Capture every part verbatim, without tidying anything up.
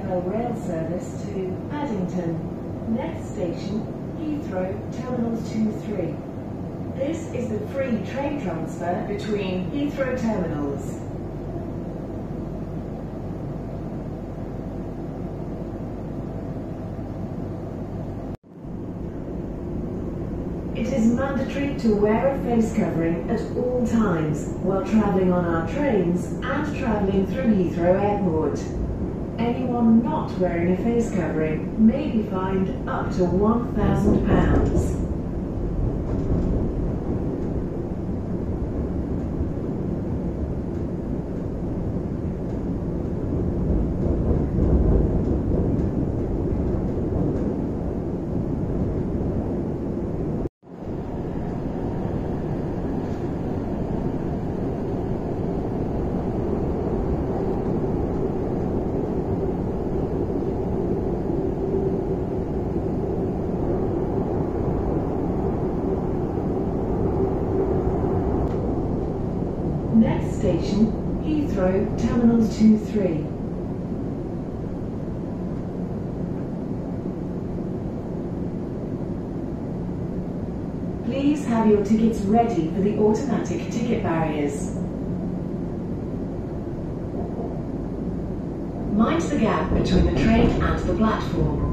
F L rail service to Paddington. Next station, Heathrow, Terminals two three. This is the free train transfer between Heathrow terminals. It is mandatory to wear a face covering at all times while travelling on our trains and travelling through Heathrow Airport. Anyone not wearing a face covering may be fined up to one thousand pounds. Next station, Heathrow, Terminals two three. Please have your tickets ready for the automatic ticket barriers. Mind the gap between the train and the platform.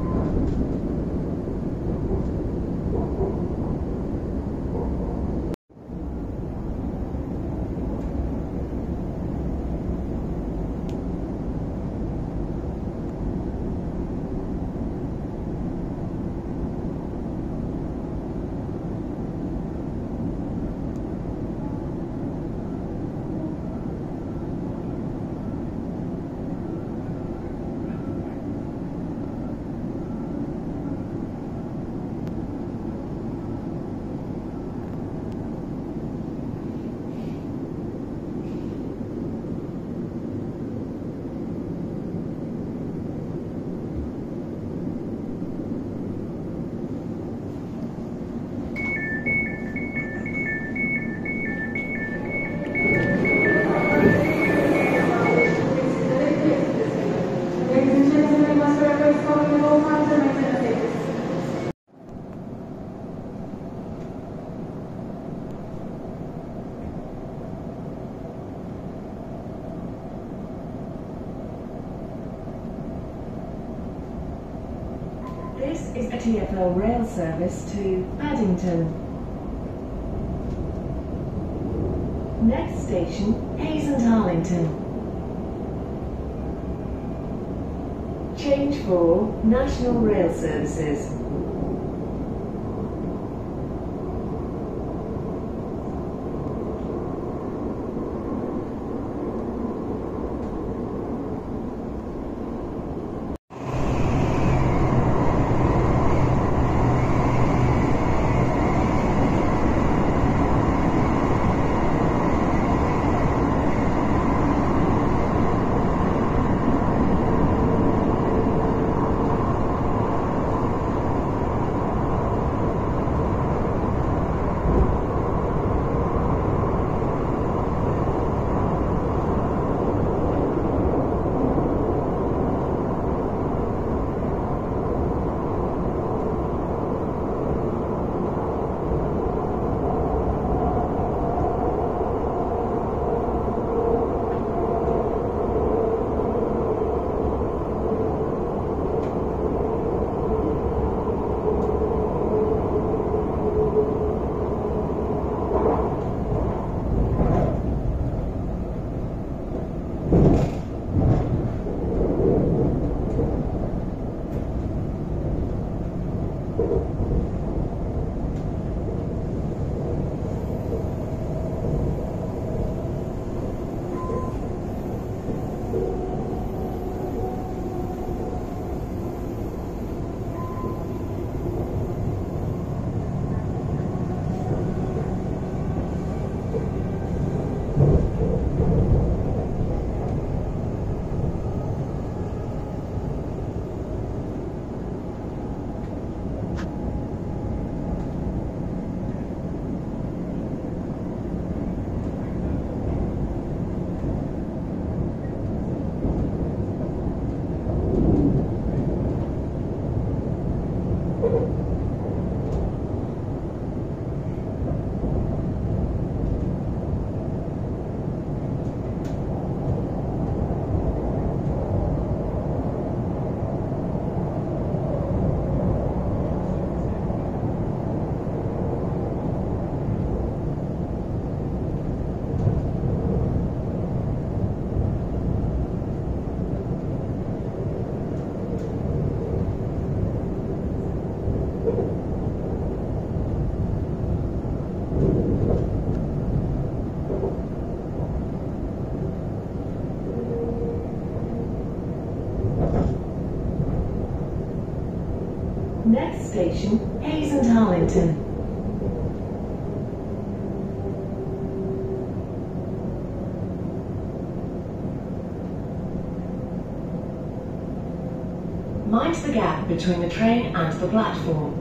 This is a T F L rail service to Paddington. Next station, Harlington. Change for National Rail Services. Next station, Hayes and Harlington. Mind the gap between the train and the platform.